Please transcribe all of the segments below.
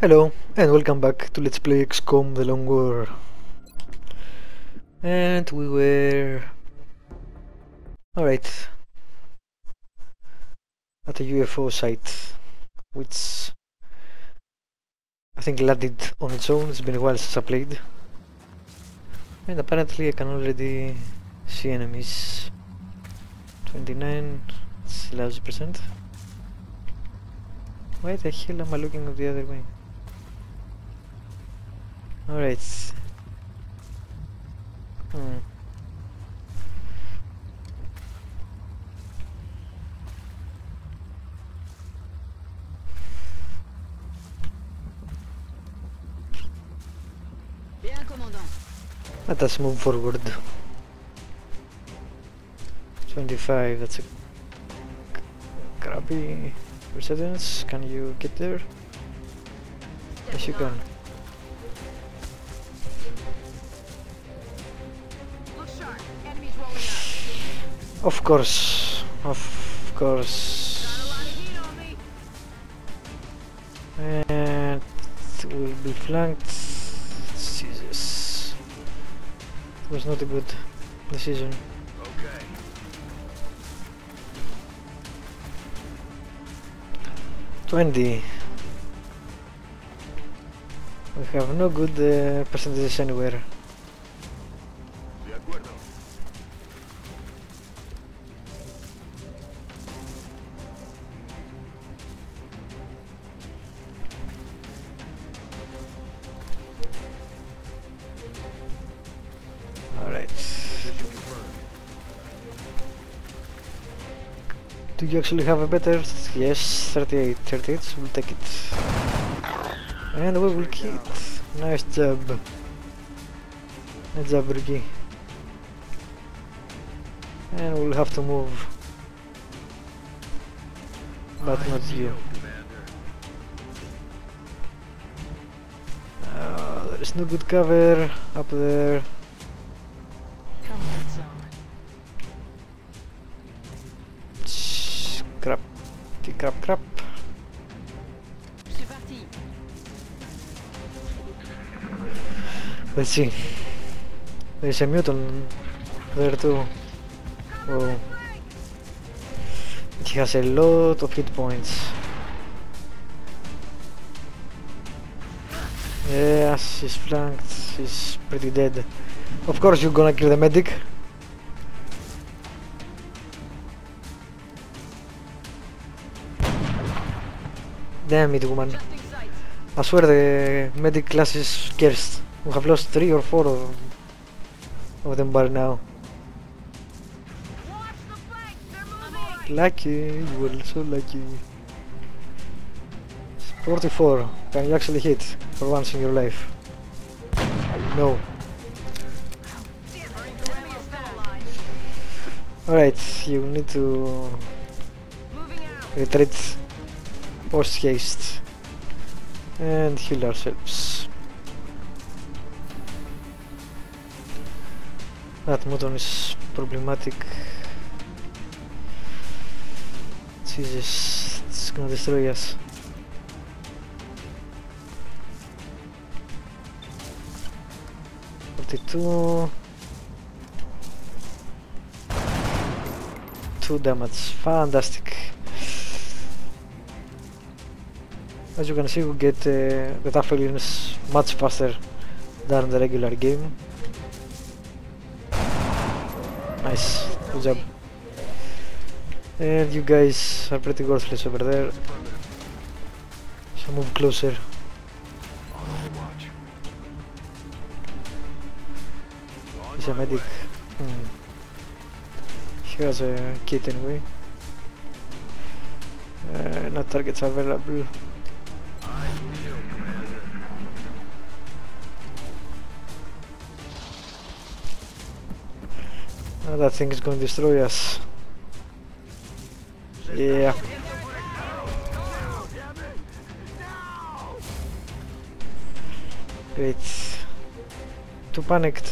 Hello and welcome back to Let's Play XCOM The Long War. And we were... alright, at a UFO site, which I think landed on its own. It's been a while since I played. And apparently I can already see enemies. 29, it's 11%. Why the hell am I looking the other way? Alright. Bien, commandant. Let us move forward. 25, that's a crappy residence. Can you get there? Yes, you can. Look sharp. Enemies rolling up. Of course, of course. Got a lot of heat on me. And will be flanked. Jesus. It was not a good decision. Okay. 20. We have no good percentages anywhere. De acuerdo. Alright. Position confirmed. Do you actually have a better? Yes, 38. 38, so we'll take it. And we will keep. Nice job. Nice job, Ricky. And we'll have to move. But not you. Commander. There is no good cover up there. Comfort zone. Crap. Crap. C'est parti. Let's see. There's a mutant there too. Whoa. He has a lot of hit points. Yes, he's flanked. He's pretty dead. Of course you're gonna kill the medic. Damn it, woman. Adjusting sights. I swear the medic class is cursed. We have lost 3 or 4 of them by now. Watch the flank. They're moving. Lucky, you were so lucky. 44. Can you actually hit for once in your life? No. Enemy is still alive. Alright, you need to Moving out. retreat post haste and heal ourselves. That Muton is problematic. Jesus, it's gonna destroy us. Two damage, fantastic. As you can see, we get the tough aliens much faster than the regular game. Nice, good job. And you guys are pretty worthless over there, so move closer. On Overwatch. He's a medic. He has a kit anyway. No targets available. I will, Commander. That thing is going to destroy us. Yeah. Great. Too panicked.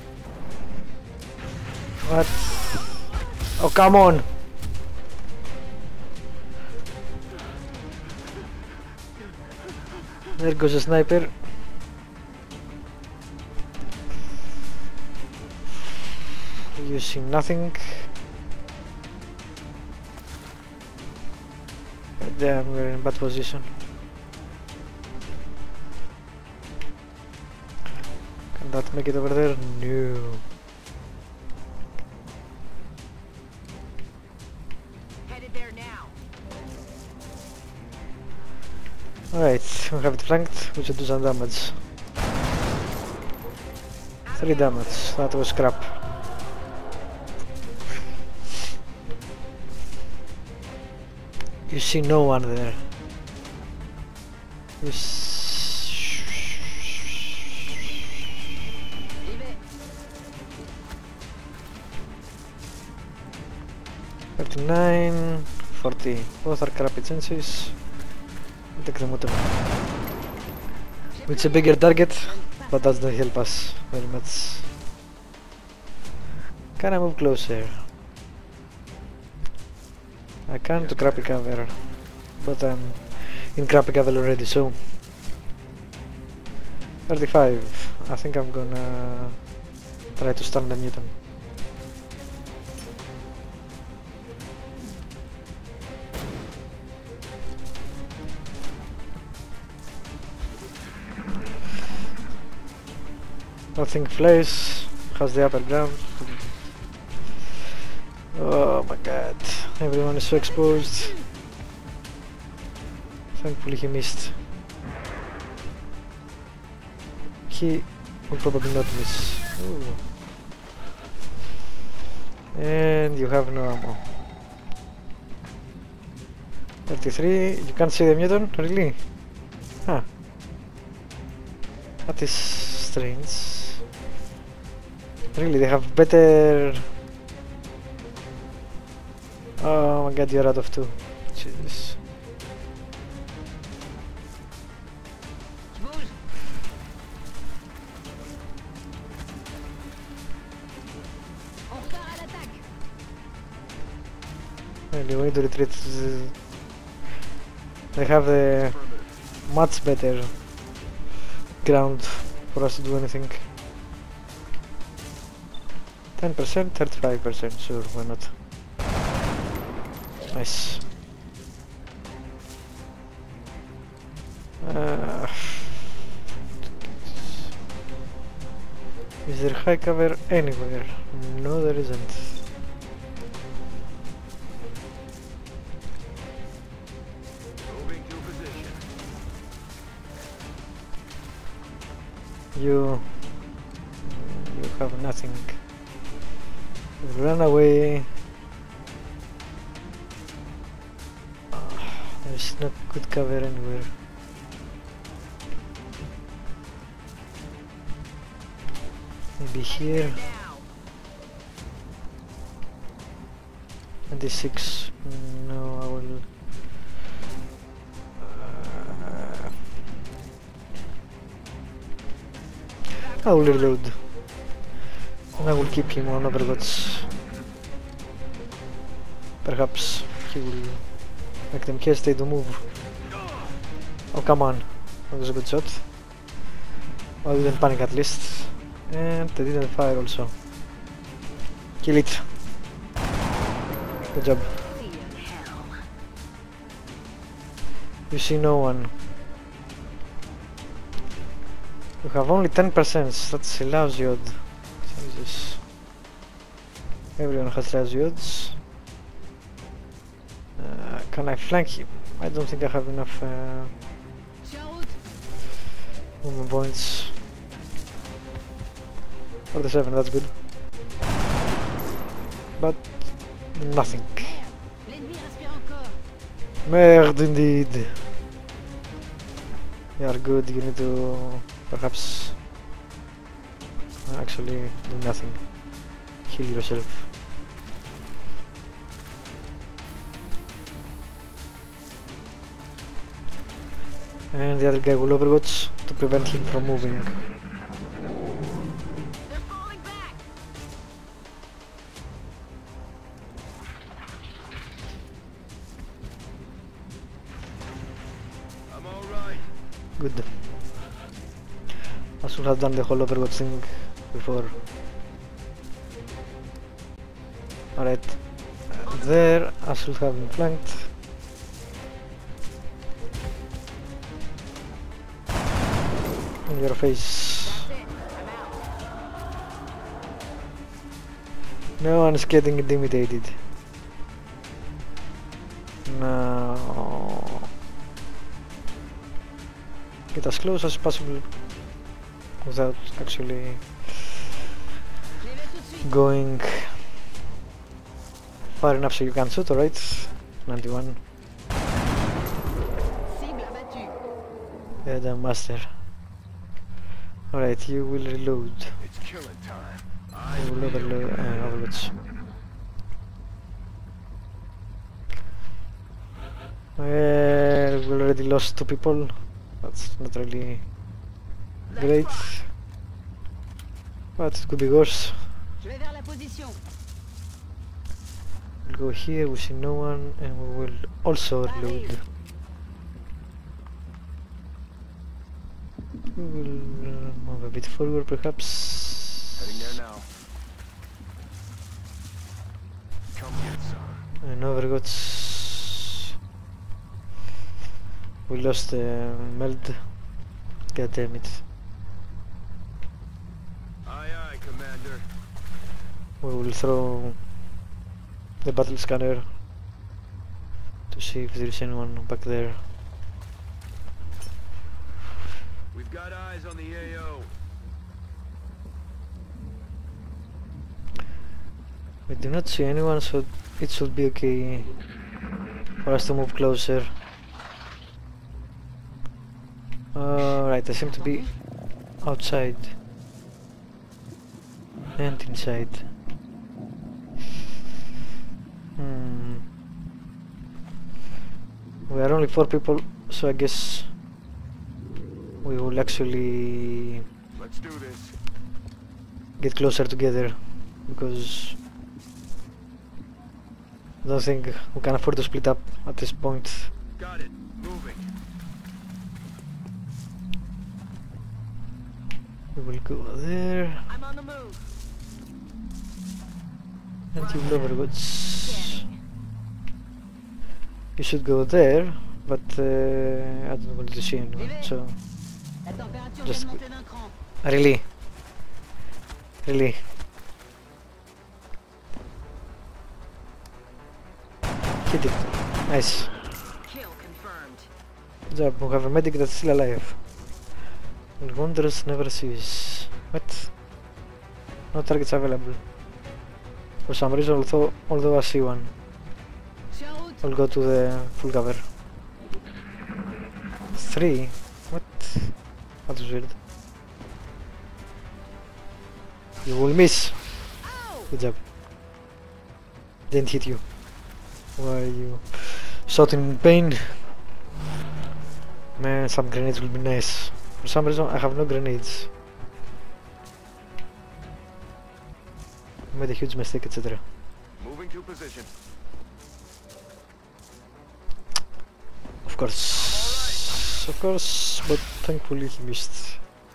What? Oh, come on! There goes a sniper. You see nothing. Damn, we're in bad position. Can that make it over there? No. Headed there now. Alright, we have it flanked, we should do some damage. 3 damage, that was crap. You see no one there. You Leave it. 39, 40. Both are crappy chances. I'll take the motor. It's a bigger target, but that doesn't help us very much. Can I move closer? I can to crappy cover, but I'm in crappy cover already, so 35. I think I'm gonna try to stun the Newton. Nothing flies, has the upper ground. Oh my god, everyone is so exposed. Thankfully he missed. He will probably not miss. Ooh. And you have no ammo. 33, you can't see the Newton? Really? Huh. That is strange. Really, they have better... Oh my god, you're out of 2. Jesus. Bouge. On repart à l'attaque. Really, we need to retreat. They have the much better ground for us to do anything. 10%, 35%, sure, why not? Nice. Is there high cover anywhere? No, there isn't. Moving to position. You have nothing. Run away. There's not good cover anywhere. Maybe here. Now. 26. No, I will. I will reload. And I will keep him on Overwatch. Perhaps he will make them hesitate to move. Oh, come on. That was a good shot. I didn't panic at least. And they didn't fire also. Kill it. Good job. You see no one. You have only 10%, that's a lousy odd. Jesus. Everyone has lousy odds. Can I flank him? I don't think I have enough movement points. 47, that's good. But nothing. L'ennemi respire encore. Merde indeed. You are good, you need to perhaps actually do nothing. Heal yourself. And the other guy will overwatch to prevent him from moving. They're falling back. I'm all right. Good. I should have done the whole Overwatch thing before. Alright. There, I should have been flanked. In your face. That's it. I'm out. No one is getting intimidated. No. Get as close as possible without actually J'y vais tout de suite. going far enough so you can shoot, alright? 91. Cible abattue. Yeah, the master. Alright, you will reload. It's killing time. You will overload Overwatch. Well, we already lost 2 people. That's not really great. But it could be worse. Je vais vers la position. We'll go here, we see no one, and we will also reload. We will move a bit forward perhaps. Heading there now. Come get some. And Overwatch. We lost Meld. God damn it. Aye, aye, Commander. We will throw the battle scanner to see if there is anyone back there. We've got eyes on the AO. We do not see anyone, so it should be okay for us to move closer. Alright, I seem to be outside and inside. We are only 4 people, so I guess we will actually Let's do this. get closer together, because I don't think we can afford to split up at this point. Got it. Moving. We will go there, I'm on the move. and you will Overwatch. Scanning. You should go there, but I don't want to see anyone, so... La température Just vient de monter d'un cran. Really? Really? Hit it. Nice. Kill confirmed. Good job, we have a medic that's still alive. And wonders never cease. What? No targets available. For some reason, although I see one, Je suis en route. I'll go to the full cover. 3? What? That was weird. You will miss. Ow! Good job. Didn't hit you. Why are you shouting in pain? Man, some grenades will be nice. For some reason, I have no grenades. I made a huge mistake, etc. Moving to position. Of course, but thankfully he missed.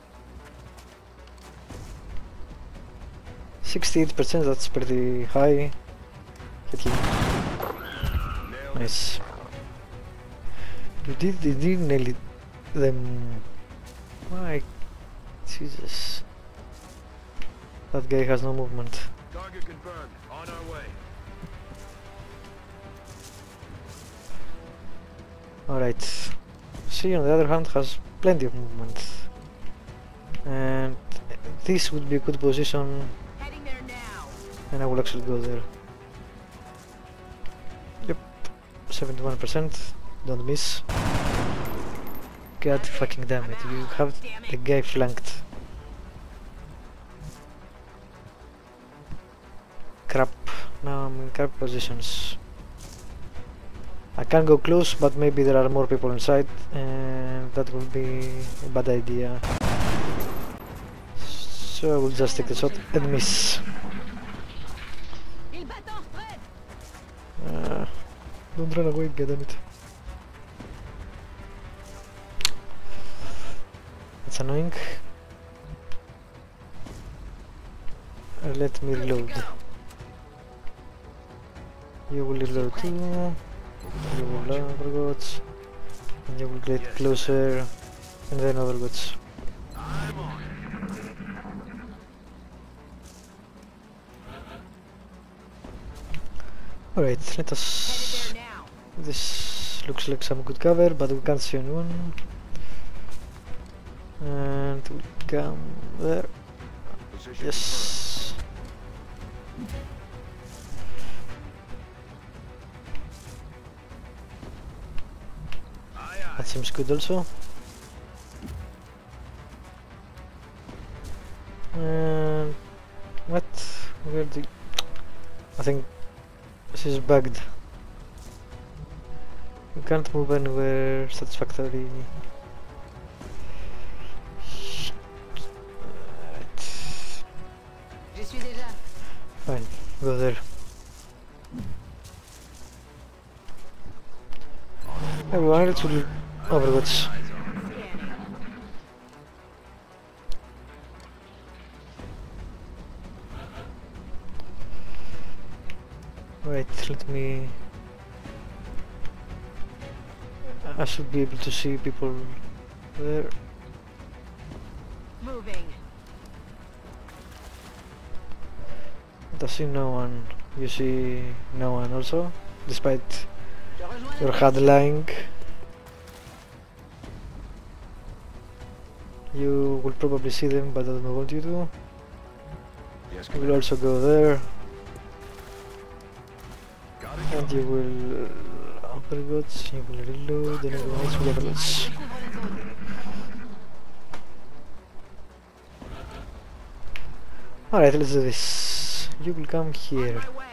68%, that's pretty high. Hit him. Nailed it. Nice. You did nail it. Them. Why? Jesus. That guy has no movement. Target confirmed. On our way. Alright. She, on the other hand, has plenty of movement. And this would be a good position, Heading there now. and I will actually go there. Yep. 71%. Don't miss. God fucking damn it. You have the guy flanked. Crap. Now I'm in crap positions. I can go close, but maybe there are more people inside, and that will be a bad idea. So I will just take the shot and miss. Il battant spread. Don't run away, goddammit. That's annoying. Let me reload. You will reload too. You will Overwatch. And you will get closer. And then Overwatch. Alright, let us... Headed there now. This looks like some good cover, but we can't see anyone. And we come there. Position Yes. confirmed. Aye, aye. That seems good also. And what? Where the? I think this is bugged. You can't move anywhere satisfactory. Right. J'y suis déjà. Fine, go there. Everyone else will Overwatch. Scanning. Right, let me... I should be able to see people there. Moving. But I see no one. You see no one also, despite Je rejoins your la HUD lying. You will probably see them, but I don't want you to. Yes, You will Commander. also go there, Got it. and you will Overwatch, you will reload, and everyone else will Overwatch. Découvre la zone. Alright, let's do this. You will come here. On my way.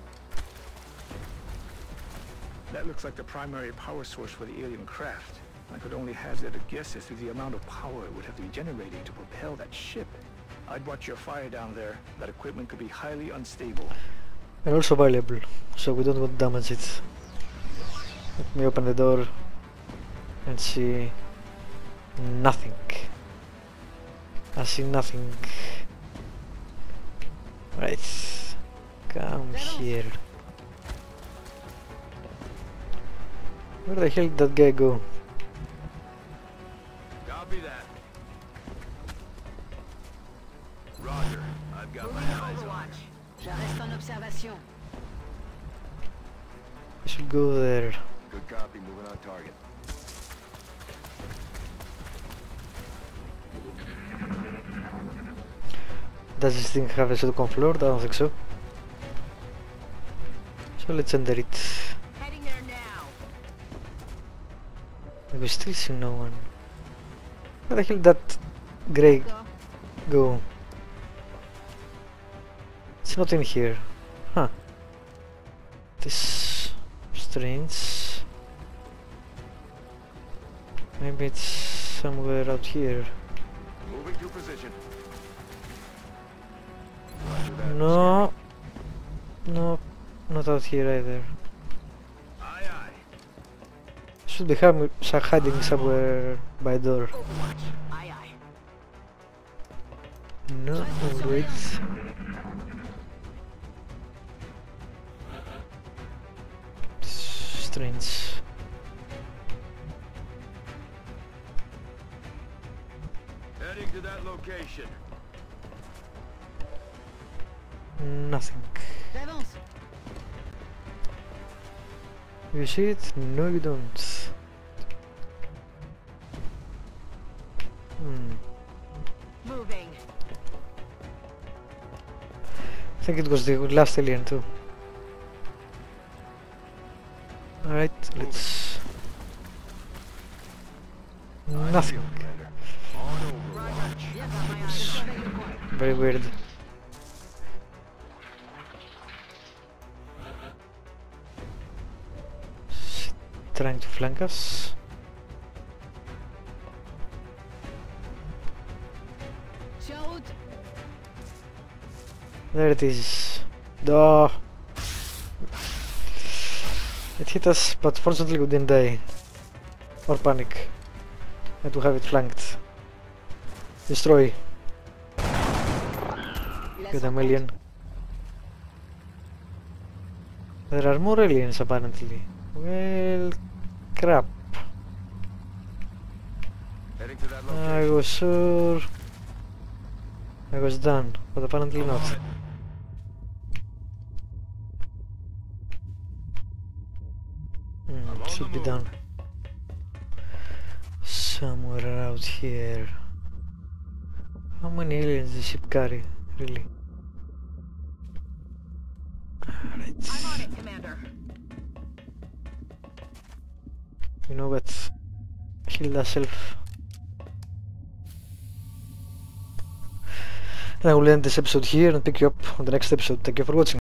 That looks like the primary power source for the alien craft. I could only hazard a guess as to the amount of power it would have to be generating to propel that ship. I'd watch your fire down there. That equipment could be highly unstable. And also valuable, so we don't want to damage it. Let me open the door and see nothing. I see nothing. Right, come here. Where the hell did that guy go? Copy that. Roger. I've got my Moving eyes on Overwatch. her. Je reste en observation. I should go there. Good copy. Moving on target. Does this thing have a second floor? I don't think so. So let's enter it. Heading there now. We still see no one. Where the hell did that grey Go. go? It's not in here. Huh. This strange. Maybe it's somewhere out here. Moving to position. Roger that. No. No, not out here either. Aye, aye. Should be hiding somewhere by door. Overwatch. Aye, aye. No, wait. Strange. Heading to that location. Nothing. J'avance. You see it? No, you don't. Moving. I think it was the last alien too. Alright, let's... Nothing. Commander. On Overwatch. Bien, Raphaël. Je surveille le coin. Very weird. Trying to flank us. Je suis en route. There it is. Duh. It hit us, but fortunately we didn't die. Or panic. And to have it flanked. Destroy. Less Get them on alien. There are more aliens apparently. Well, crap. Heading to that I location. was sure I was done, but apparently I'm not. on it. I'm on Should the be move. done. Somewhere around here. How many aliens does the ship carry, really? Alright. I'm on it, Commander. You know what? Heal thyself. And I will end this episode here and pick you up on the next episode. Thank you for watching.